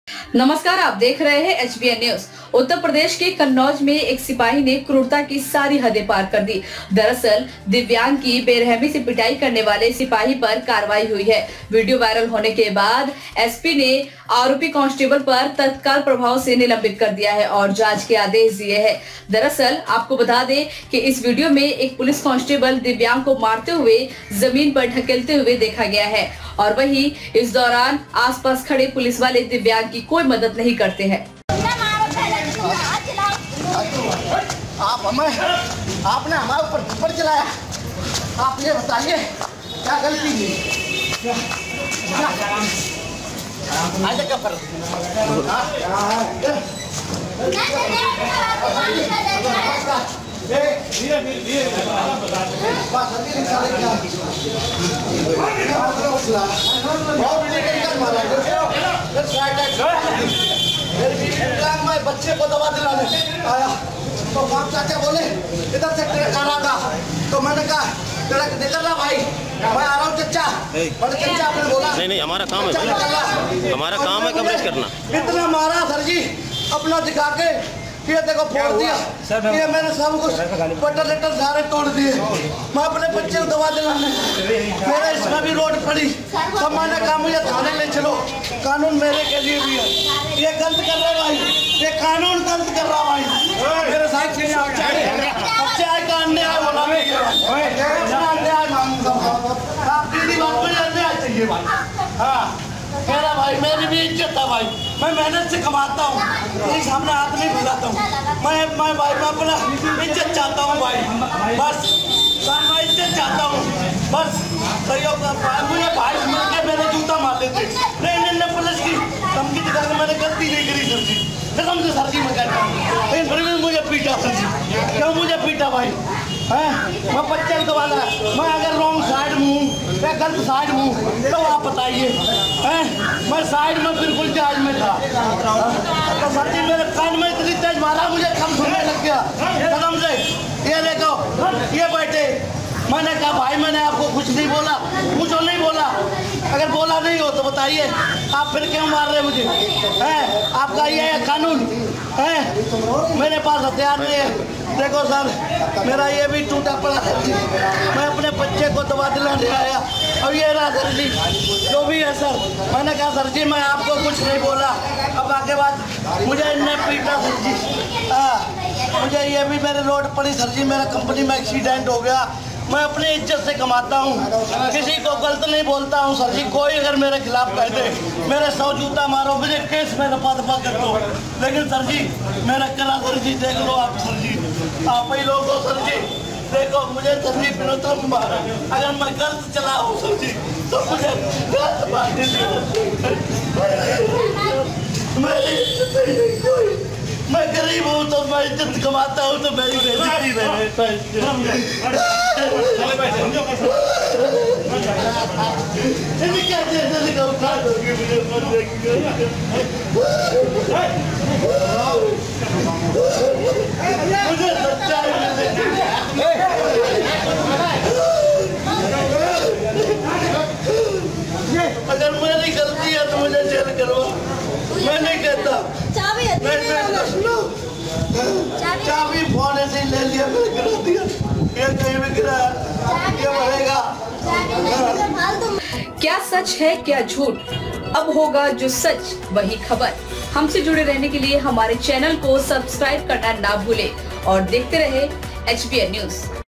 नमस्कार, आप देख रहे हैं HBN न्यूज। उत्तर प्रदेश के कन्नौज में एक सिपाही ने क्रूरता की सारी हदें पार कर दी। दरअसल दिव्यांग की बेरहमी से पिटाई करने वाले सिपाही पर कार्रवाई हुई है। वीडियो वायरल होने के बाद एसपी ने आरोपी कांस्टेबल पर तत्काल प्रभाव से निलंबित कर दिया है और जांच के आदेश दिए हैं। दरअसल आपको बता दें कि इस वीडियो में एक पुलिस कांस्टेबल दिव्यांग को मारते हुए जमीन पर ढकेलते हुए देखा गया है और वहीं इस दौरान आसपास खड़े पुलिस वाले दिव्यांग की कोई मदद नहीं करते हैं। आपने हमारे ऊपर थप्पड़ चलाया, आप ये बताइए क्या गलती की? आज क्या फर्क? मैं बच्चे को दवा दिलाने आया तो बाप चाचा बोले इधर से ट्रक आ रहा था, तो मैंने कहा ट्रक निकल रहा भाई, मैं आ रहा हूँ चचा। चचा आपने बोला नहीं हमारा काम है, हमारा काम है कवरेज करना। इतना मारा सर जी अपना दिखा के, ये देखो फोड़ दिया, ये मैंने सब कुछ बटन लेटर सारे तोड़ दिए। मैं अपने बच्चे को दवा दिलाने, मेरे इसमें भी रोड पड़ी, तब मैंने कहा मुझे थाने ले चलो, कानून मेरे के लिए भी है। ये गलत कर रहे भाई, ये कानून गलत कर रहा भाई। मेरे साथ बच्चे आए का अन्याय बोला, अन्याय मांगूंगा आपकी बात में, अन्याय चाहिए भाई। हाँ मेरा भाई, मेरी भी इज्जत है भाई, मैं मेहनत से कमाता हूँ, तेरे सामने हाथ नहीं फैलाता हूँ। मैं भाई मैं अपना इज्जत चाहता हूँ भाई, बस मैं इज्जत चाहता हूँ बस। सहयोग मुझे भाई समझ के मेरे जूता मार देते, नहीं पुलिस की धमकी दिखा के मैंने गलती नहीं करी सर जी, कसम से सर जी मैं कहता हूँ। लेकिन फिर भी मुझे पीटा सर जी, क्यों मुझे पीटा भाई? हैं मैं बच्चे को दबाना, मैं अगर रॉन्ग साइड में हूँ या गलत साइड में हूँ तो आप बताइए। हैं मैं साइड में बिल्कुल जायज में था, तो सर जी मेरे कान में इतनी तेज मारा मुझे कम सुनने लग गया कसम से। ये देखो ये बैठे, मैंने कहा भाई मैंने आपको कुछ नहीं बोला, कुछ और नहीं बोला, अगर बोला नहीं हो तो बताइए, आप फिर क्यों मार रहे मुझे? हैं आपका ये है कानून है, मेरे पास हथियार नहीं है। देखो सर मेरा ये भी टूटा पड़ा है, मैं अपने बच्चे को दवा दिलाने आया और ये रहा सर जी जो भी है सर। मैंने कहा सर जी मैं आपको कुछ नहीं बोला, अब आगे बात मुझे इनने पीटा सर जी। मुझे ये भी मेरे रोड पड़ी सर जी, मेरा कंपनी में एक्सीडेंट हो गया, मैं अपनी इज्जत से कमाता हूँ, किसी को गलत नहीं बोलता हूँ सर जी। कोई अगर मेरे खिलाफ कह दे मेरे 100 जूता मारो, मुझे केस में रफा दफा कर दो, लेकिन सर जी मेरा कला सर जी देख लो आप सर जी, आप ही लोग हो सर जी। देखो मुझे सर जी विनोद मारा, अगर मैं गलत चला हूँ सर जी तो मुझे गलत बात मेरी इज्जत नहीं कोई, मैं गरीब हूँ तो मैं इज्जत कमाता हूँ तो मेरी बेइज्जती मुझे सच्चाई अगर मेरी गलती है तो मुझे जेल करवा, मैं नहीं कहता। चाबी फोन से ले लिया, मैंने गिरा दिया, ये कहीं भी गिरा ये बढ़ेगा। क्या सच है क्या झूठ, अब होगा जो सच वही खबर। हमसे जुड़े रहने के लिए हमारे चैनल को सब्सक्राइब करना ना भूले और देखते रहे HBN न्यूज।